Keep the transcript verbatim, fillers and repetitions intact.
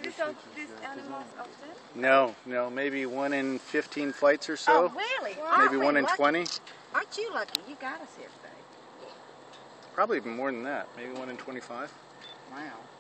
these, these animals often? No, no, maybe one in fifteen flights or so. Oh, really? Wow. Maybe one in lucky? twenty. Aren't you lucky? You got us here today. Probably even more than that. Maybe one in twenty-five. Wow.